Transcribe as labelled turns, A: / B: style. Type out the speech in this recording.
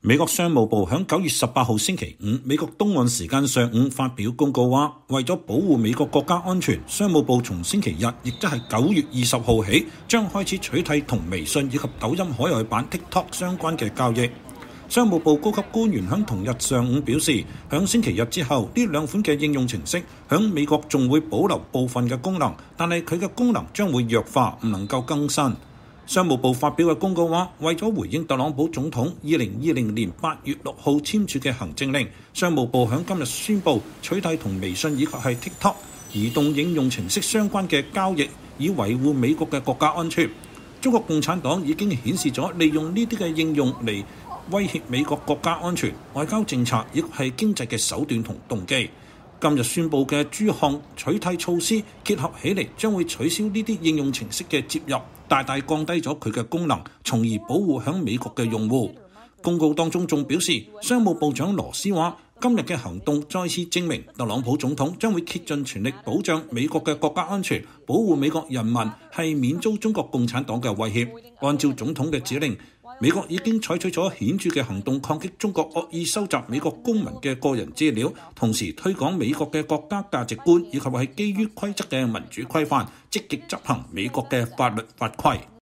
A: 美國商務部喺9月18號星期五美國東岸時間上午發表公告話，為咗保護美國國家安全，商務部從星期日，亦即係9月20號起，將開始取締同微信以及抖音海外版 TikTok 相關嘅交易。商務部高級官員喺同日上午表示，喺星期日之後，呢兩款嘅應用程式喺美國仲會保留部分嘅功能，但係佢嘅功能將會弱化，唔能夠更新。商務部發表嘅公告話，為咗回應特朗普總統2020年8月6號簽署嘅行政令，商務部喺今日宣布取締同微信以及係 TikTok 移動應用程式相關嘅交易，以維護美國嘅國家安全。中國共產黨已經顯示咗利用呢啲嘅應用嚟威脅美國國家安全、外交政策亦係經濟嘅手段同動機。今日宣布嘅諸項取締措施結合起嚟，將會取消呢啲應用程式嘅接入，大大降低咗佢嘅功能，從而保護響美國嘅用戶。公告當中仲表示，商務部長羅斯話，今日嘅行動再次證明特朗普總統將會竭盡全力保障美國嘅國家安全，保護美國人民係免遭中國共產黨嘅威脅。按照總統嘅指令，美國已經採取咗顯著嘅行動抗擊中國惡意收集美國公民嘅個人資料，同時推廣美國嘅國家價值觀以及係基於規則嘅民主規範，積極執行美國嘅法律法規。